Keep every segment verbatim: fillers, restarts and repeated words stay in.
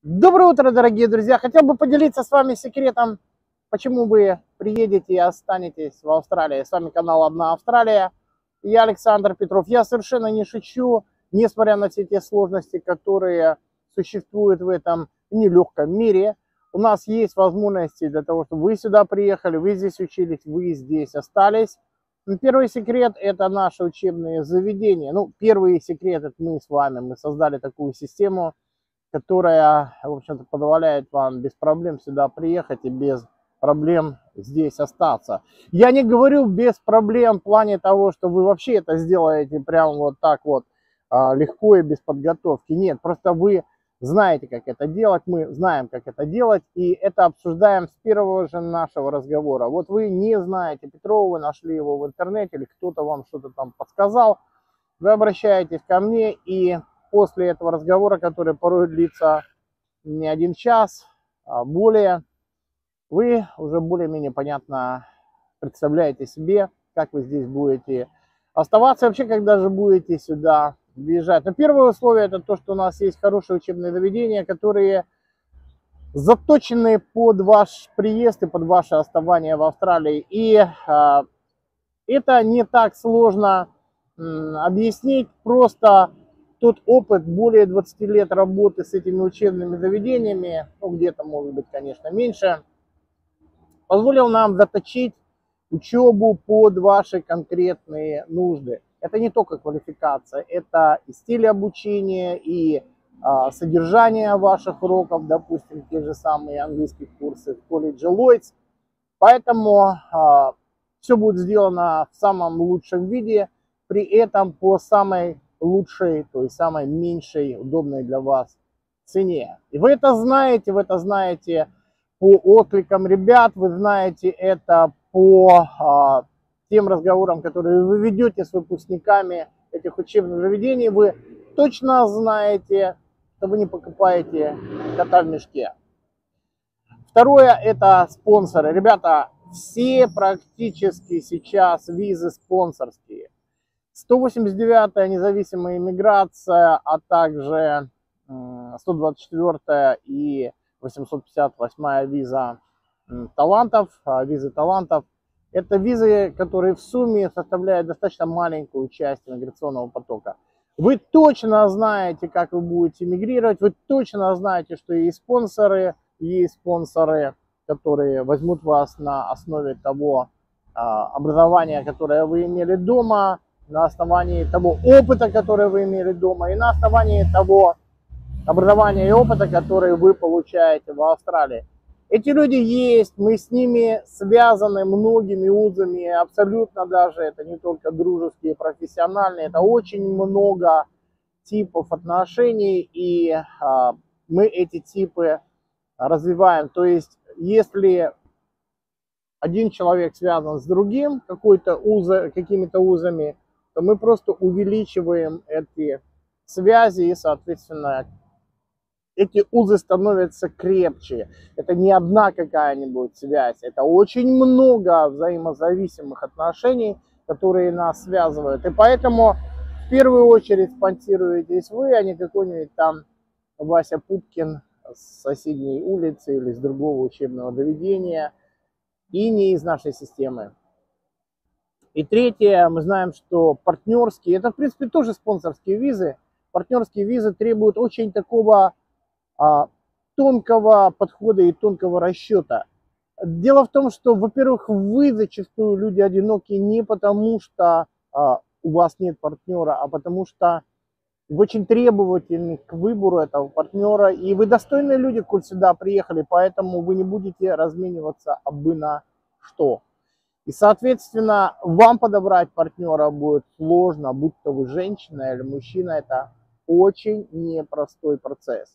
Доброе утро, дорогие друзья! Хотел бы поделиться с вами секретом, почему вы приедете и останетесь в Австралии. С вами канал «Одна Австралия». Я Александр Петров. Я совершенно не шучу, несмотря на все те сложности, которые существуют в этом нелегком мире. У нас есть возможности для того, чтобы вы сюда приехали, вы здесь учились, вы здесь остались. Первый секрет – это наши учебные заведения. Ну, первый секрет – это мы с вами. Мы создали такую систему, которая, в общем-то, позволяет вам без проблем сюда приехать и без проблем здесь остаться. Я не говорю без проблем в плане того, что вы вообще это сделаете прям вот так вот легко и без подготовки. Нет, просто вы знаете, как это делать, мы знаем, как это делать, и это обсуждаем с первого же нашего разговора. Вот вы не знаете Петрова, вы нашли его в интернете, или кто-то вам что-то там подсказал, вы обращаетесь ко мне, и после этого разговора, который порой длится не один час, а более, вы уже более-менее понятно представляете себе, как вы здесь будете оставаться, вообще, когда же будете сюда въезжать. Но первое условие – это то, что у нас есть хорошие учебные заведения, которые заточены под ваш приезд и под ваше оставание в Австралии. И а, это не так сложно м, объяснить, просто тот опыт более двадцати лет работы с этими учебными заведениями, ну где-то может быть, конечно, меньше, позволил нам заточить учебу под ваши конкретные нужды. Это не только квалификация, это и стиль обучения, и а, содержание ваших уроков, допустим, те же самые английские курсы в колледже Lloyds. Поэтому а, все будет сделано в самом лучшем виде, при этом по самой лучшей, то есть самой меньшей, удобной для вас цене. И вы это знаете, вы это знаете по откликам ребят, вы знаете это по а, тем разговорам, которые вы ведете с выпускниками этих учебных заведений. Вы точно знаете, что вы не покупаете кота в мешке. Второе – это спонсоры. Ребята, все практически сейчас визы спонсорские. сто восемьдесят девятая независимая иммиграция, а также сто двадцать четвёртая и восемьсот пятьдесят восьмая виза талантов, визы талантов. Это визы, которые в сумме составляют достаточно маленькую часть миграционного потока. Вы точно знаете, как вы будете мигрировать, вы точно знаете, что есть спонсоры, есть спонсоры, которые возьмут вас на основе того образования, которое вы имели дома, на основании того опыта, который вы имели дома, и на основании того образования и опыта, который вы получаете в Австралии. Эти люди есть, мы с ними связаны многими узами, абсолютно даже, это не только дружеские, профессиональные, это очень много типов отношений, и а, мы эти типы развиваем. То есть, если один человек связан с другим, какой-то уза, какими-то узами, то мы просто увеличиваем эти связи, и, соответственно, эти узы становятся крепче. Это не одна какая-нибудь связь, это очень много взаимозависимых отношений, которые нас связывают. И поэтому в первую очередь спонсируетесь вы, а не какой-нибудь там Вася Пупкин с соседней улицы или с другого учебного заведения, и не из нашей системы. И третье, мы знаем, что партнерские, это в принципе тоже спонсорские визы, партнерские визы требуют очень такого а, тонкого подхода и тонкого расчета. Дело в том, что, во-первых, вы зачастую люди одинокие не потому, что а, у вас нет партнера, а потому что вы очень требовательны к выбору этого партнера, и вы достойные люди, коль сюда приехали, поэтому вы не будете размениваться абы на что. И, соответственно, вам подобрать партнера будет сложно, будь то вы женщина или мужчина, это очень непростой процесс.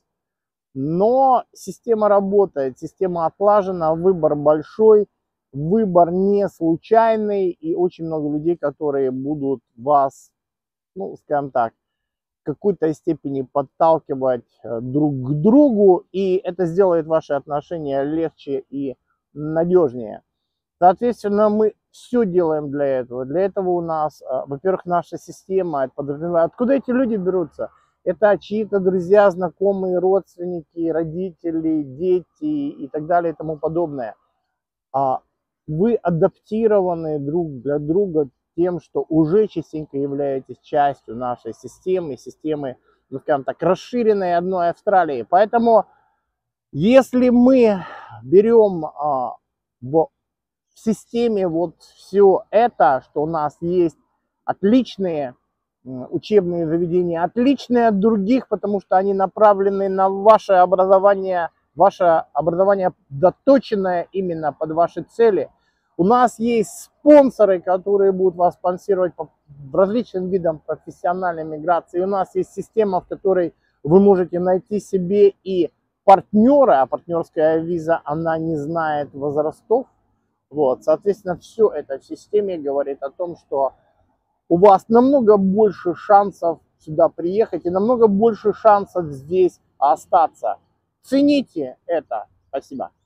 Но система работает, система отлажена, выбор большой, выбор не случайный, и очень много людей, которые будут вас, ну, скажем так, в какой-то степени подталкивать друг к другу, и это сделает ваши отношения легче и надежнее. Соответственно, мы все делаем для этого. Для этого у нас, во-первых, наша система, это подразумевает, откуда эти люди берутся? это чьи-то друзья, знакомые, родственники, родители, дети и так далее и тому подобное. А вы адаптированы друг для друга тем, что уже частенько являетесь частью нашей системы, системы, ну, скажем так, расширенной одной Австралии. Поэтому, если мы берем а, в, в системе вот все это, что у нас есть отличные учебные заведения, отличные от других, потому что они направлены на ваше образование, ваше образование доточенное именно под ваши цели. У нас есть спонсоры, которые будут вас спонсировать по различным видам профессиональной миграции. У нас есть система, в которой вы можете найти себе и партнера, а партнерская виза, она не знает возрастов. Вот, соответственно, все это в системе говорит о том, что у вас намного больше шансов сюда приехать и намного больше шансов здесь остаться. Цените это. Спасибо.